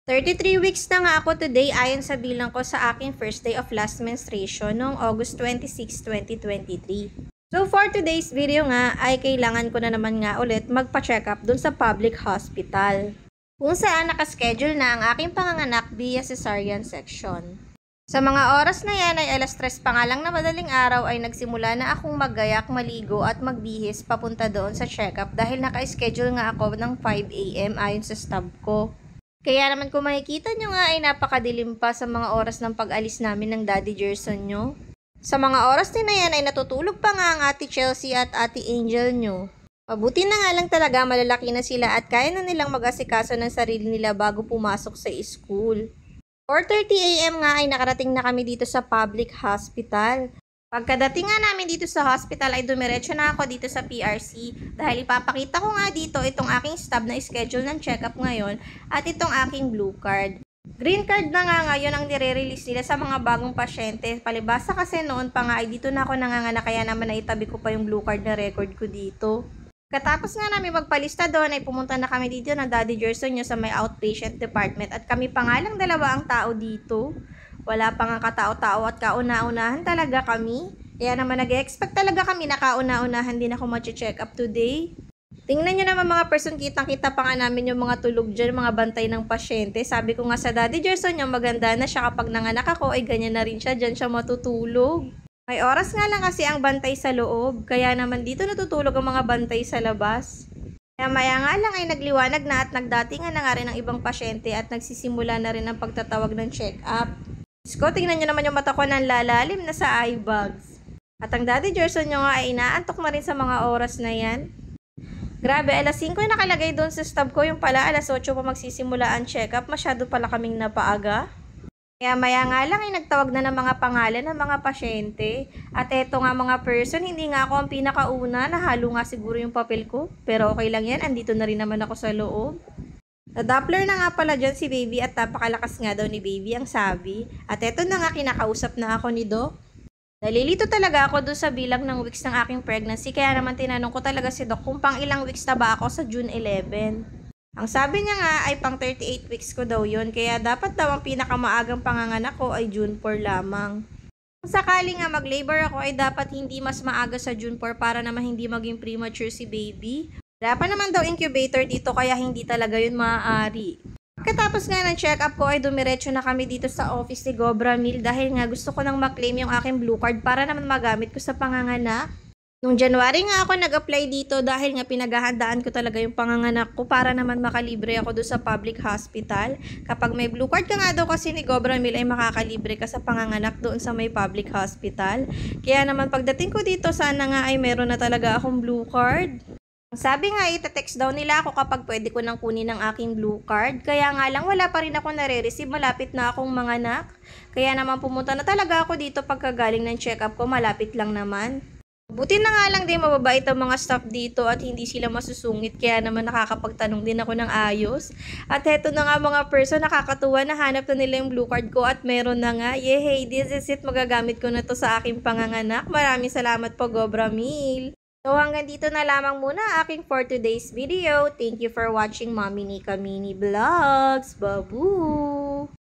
33 weeks na nga ako today ayon sa bilang ko sa aking first day of last menstruation noong August 26, 2023. So for today's video nga ay kailangan ko na naman nga ulit magpa-check up dun sa public hospital, kung saan nakaschedule na ang aking panganganak via cesarean section. Sa mga oras na yan ay alas 3 pa nga lang na madaling araw ay nagsimula na akong maggayak, maligo at magbihis papunta doon sa check-up dahil naka-schedule nga ako ng 5 AM ayon sa stab ko. Kaya naman kung makikita nyo nga ay napakadilim pa sa mga oras ng pag-alis namin ng Daddy Gerson nyo. Sa mga oras din na yan ay natutulog pa nga ang Ate Chelsea at Ate Angel nyo. Mabuti na nga lang talaga malalaki na sila at kaya na nilang mag-asikaso ng sarili nila bago pumasok sa school. 4:30 AM nga ay nakarating na kami dito sa public hospital. Pagkadating nga namin dito sa hospital ay dumiretso na ako dito sa PRC dahil ipapakita ko nga dito itong aking stab na schedule ng check-up ngayon at itong aking blue card. Green card na nga ngayon ang nire-release nila sa mga bagong pasyente. Palibasa kasi noon pa nga ay dito na ako nanganganak kaya naman naitabi ko pa yung blue card na record ko dito. Katapos nga namin magpalista doon ay pumunta na kami dito ng Daddy Gerson nyo sa may outpatient department at kami pa nga lang dalawa ang tao dito. Wala pa nga katao-tao at kauna-unahan talaga kami. Kaya naman nag-expect talaga kami na kauna-unahan din ako mag-check up today. Tingnan nyo naman mga person, kitang-kita pa nga namin yung mga tulog dyan, mga bantay ng pasyente. Sabi ko nga sa Daddy Gerson yung maganda na siya kapag nanganak ako ay ganyan na rin siya, dyan siya matutulog. May oras nga lang kasi ang bantay sa loob, kaya naman dito natutulog ang mga bantay sa labas. Kaya maya nga lang ay nagliwanag na at nagdatingan na nga rin ang ibang pasyente at nagsisimula na rin ang pagtatawag ng check-up. Ko, tingnan nyo naman yung mata ko ng lalalim na sa eye bags. At ang Daddy Gerson nyo nga ay inaantok na rin sa mga oras na yan. Grabe, alas 5 yung nakalagay doon sa stab ko, yung pala alas 8 pa magsisimula ang check-up, masyado pala kaming napaaga. Kaya maya nga lang ay nagtawag na ng mga pangalan ng mga pasyente. At eto nga mga person, hindi nga ako ang pinakauna, nahalo nga siguro yung papel ko. Pero okay lang yan, andito na rin naman ako sa loob. Na-Doppler na nga pala dyan si baby at napakalakas nga daw ni baby ang sabi. At eto na nga kinakausap na ako ni Doc. Nalilito talaga ako doon sa bilang ng weeks ng aking pregnancy kaya naman tinanong ko talaga si Doc kung pang ilang weeks na ba ako sa June 11. Ang sabi niya nga ay pang 38 weeks ko daw yun kaya dapat daw ang pinakamaagang panganganak ko ay June 4 lamang. Kung sakali nga mag-labor ako ay dapat hindi mas maaga sa June 4 para naman hindi maging premature si baby. Wala pa naman daw incubator dito kaya hindi talaga yun maaari. Pagkatapos nga ng check-up ko ay dumiretso na kami dito sa office ni Gobra Mill dahil nga gusto ko nang maklaim yung aking blue card para naman magamit ko sa panganganak. Noong January nga ako nag-apply dito dahil nga pinaghahandaan ko talaga yung panganganak ko para naman makalibre ako doon sa public hospital. Kapag may blue card ka nga daw kasi ni Gobra Mill ay makakalibre ka sa panganganak doon sa may public hospital. Kaya naman pagdating ko dito sana nga ay meron na talaga akong blue card. Sabi nga ita-text daw nila ako kapag pwede ko nang kunin ang aking blue card. Kaya nga lang wala pa rin ako nare-receive, malapit na akong manganak. Kaya naman pumunta na talaga ako dito pagkagaling ng check-up ko, malapit lang naman. Buti na nga lang din mababait ang mga staff dito at hindi sila masusungit kaya naman nakakapagtanong din ako ng ayos. At heto na nga mga person, nakakatuwa na hanap na nila yung blue card ko at meron na nga. Yehey, this is it, magagamit ko na to sa aking panganganak. Maraming salamat po Gobra Mill. So hanggang dito na lamang muna aking for today's video. Thank you for watching Mommy Nika Mini Vlogs. Babu!